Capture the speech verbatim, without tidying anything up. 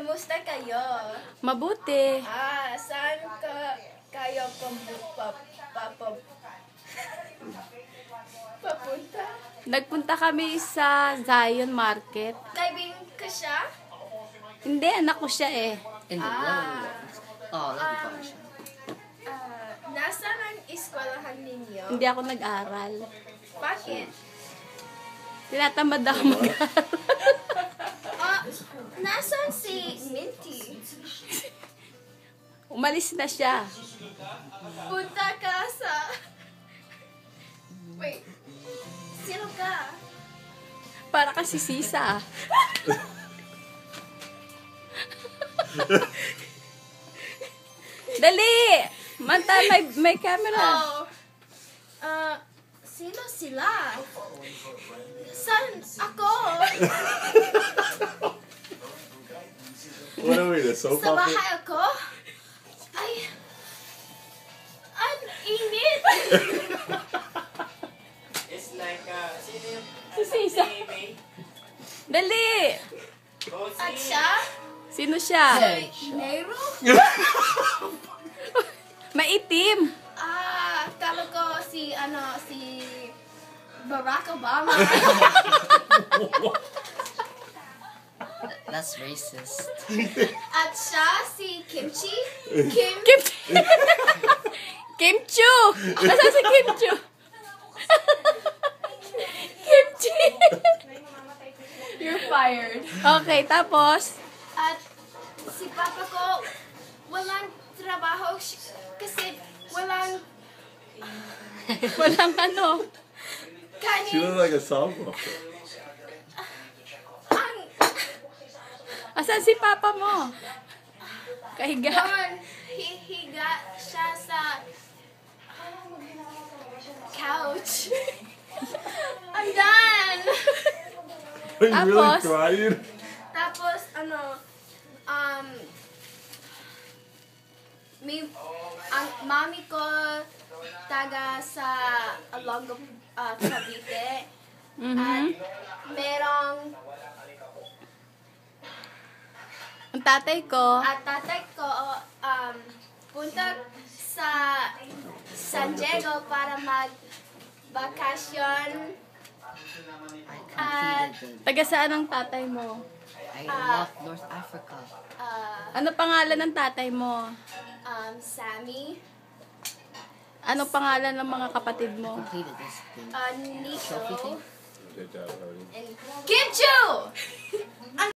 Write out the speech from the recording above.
Kamusta kayo? Mabuti. Ah, saan ka kayo pumpa, papa, papunta? Nagpunta kami sa Zion Market. Kaibigan ka siya? Hindi, anak ko siya eh. In the Ah. Netherlands. Oh, love Um, um, Ah, nasaan ang eskwelahan ninyo? Hindi ako nag-aral. Bakit? Tinatamad ako mag-aral. Ah, nasaan si Minty? Umalis na siya. Punta ka sa... Wait. Sino ka? Para kasi sisa. Dali! Manta, may, may camera. Oh. Ah, sino sila? Saan ako? What are we, the soap Sa opera? bahay ako? Ay... Ang init! It's like, uh, sino yung Si sisa. May? Dali! Oh, At si... siya? Sino siya? Si Nero? Maitim. Ah, kala ko si, ano, si... Barack Obama. that's racist. At siya si Kimchi? Kim? Kim... Kim Chu! Nasaan si Kim Chu? Kim Chu! You're fired. Okay, tapos... At si papa ko, walang trabaho sh- kasi walang Walang ano. She kanin. looks like a soap opera. Ang Asan si papa mo? Kahiga. doon, hihiga siya sa couch. I'm done! Are you really Tapos? crying? Tapos, ano, um, may, ang mami ko taga sa Olongo, uh, Cavite. At Mhm. merong, Ang tatay ko, at tatay ko, um, punta sa San Diego para mag-bakasyon. I At, completed it. taga saan ang tatay mo? I Ah. love North Africa. uh, Ano pangalan ng tatay mo? um, Sammy, Ano pangalan ng mga kapatid mo? Completed this thing. uh, Trophy Nico, thing? Good job, honey. and Kim Chu!